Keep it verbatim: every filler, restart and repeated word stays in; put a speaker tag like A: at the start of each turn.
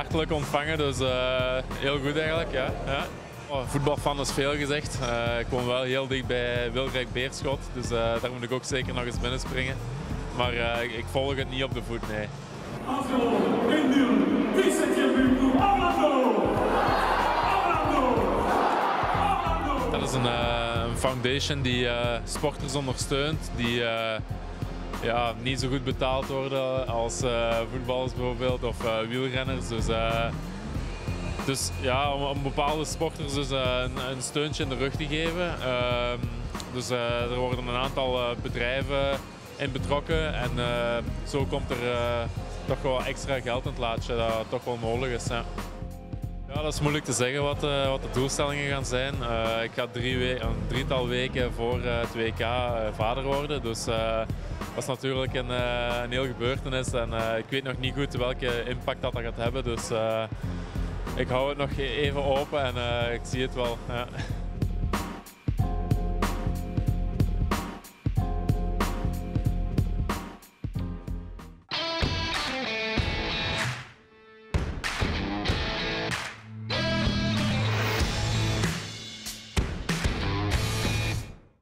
A: hartelijk ontvangen, dus uh, heel goed eigenlijk. Ja. Ja. Oh, voetbalfan is veel gezegd. Uh, ik woon wel heel dicht bij Wilrijk Beerschot, dus uh, daar moet ik ook zeker nog eens binnen springen. Maar uh, ik volg het niet op de voet, nee. Dat is een, uh, een foundation die uh, sporters ondersteunt, die uh, ja, niet zo goed betaald worden als uh, voetballers bijvoorbeeld of uh, wielrenners. Dus, uh, dus ja, om, om bepaalde sporters dus, uh, een, een steuntje in de rug te geven. Uh, dus uh, er worden een aantal uh, bedrijven in betrokken en uh, zo komt er uh, toch wel extra geld in het laadje dat toch wel nodig is. Ja. Ja, dat is moeilijk te zeggen wat, uh, wat de doelstellingen gaan zijn. Uh, ik ga drie we een drietal weken voor uh, het W K uh, vader worden, dus uh, dat is natuurlijk een, uh, een heel gebeurtenis en uh, ik weet nog niet goed welke impact dat, dat gaat hebben. Dus uh, ik hou het nog even open en uh, ik zie het wel. Ja.